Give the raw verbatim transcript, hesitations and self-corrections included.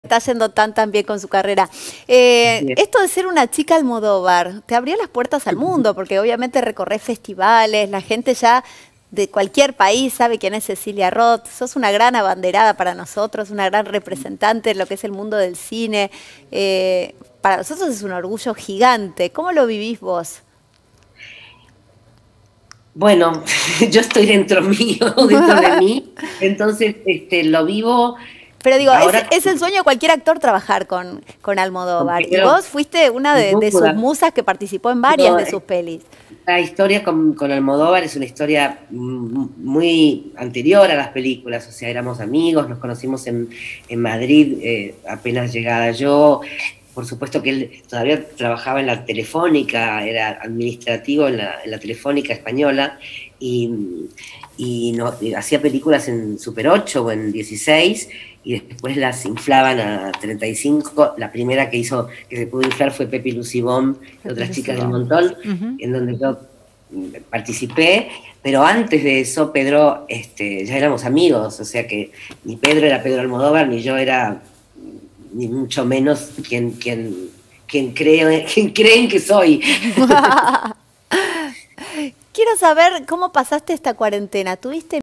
Está yendo tan tan bien con su carrera. Eh, esto de ser una chica Almodóvar, te abrió las puertas al mundo, porque obviamente recorres festivales, la gente ya de cualquier país sabe quién es Cecilia Roth, sos una gran abanderada para nosotros, una gran representante en lo que es el mundo del cine. Eh, para nosotros es un orgullo gigante. ¿Cómo lo vivís vos? Bueno, yo estoy dentro mío, dentro de mí, entonces este, lo vivo Pero digo, es, ahora es el sueño de cualquier actor trabajar con, con con Almodóvar. Y Pedro, vos fuiste una sin de, de sus duda. musas que participó en varias No, de sus pelis. la historia con, con Almodóvar es una historia mm, muy anterior a las películas, o sea, éramos amigos, nos conocimos en, en Madrid eh, apenas llegada yo. Por supuesto que él todavía trabajaba en la Telefónica, era administrativo en la, en la Telefónica española y, y, no, y hacía películas en Super ocho o en dieciséis y después las inflaban a treinta y cinco. La primera que hizo que se pudo inflar fue Pepi Lucibón y Pepe otras chicas del Lucibón. montón, Ujú. en donde yo participé, pero antes de eso Pedro, este, ya éramos amigos, o sea que ni Pedro era Pedro Almodóvar, ni yo era ni mucho menos quien, quien, quien, cree, quien creen que soy. Quiero saber cómo pasaste esta cuarentena. ¿Tuviste